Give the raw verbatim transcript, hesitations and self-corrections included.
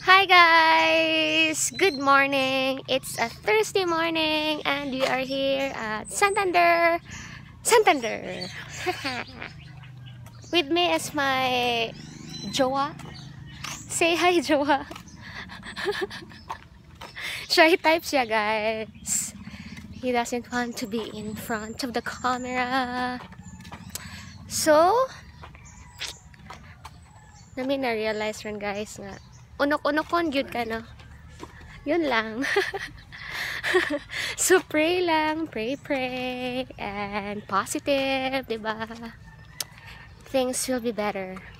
Hi guys! Good morning! It's a Thursday morning and we are here at Santander! Santander! With me is my jowa. Say hi, jowa! Shy type siya, guys. He doesn't want to be in front of the camera. So, namin na-realize rin guys nga unok-unokon yun ka, no? Yun lang. So, pray lang. Pray, pray. And positive, diba? Things will be better.